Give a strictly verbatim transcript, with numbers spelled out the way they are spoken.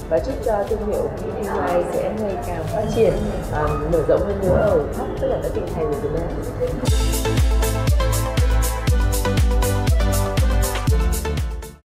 và chúc cho thương hiệu Thanh Mai sẽ ngày càng phát triển, uh, mở rộng hơn nữa ở khắp tất cả các tỉnh thành của Việt Nam.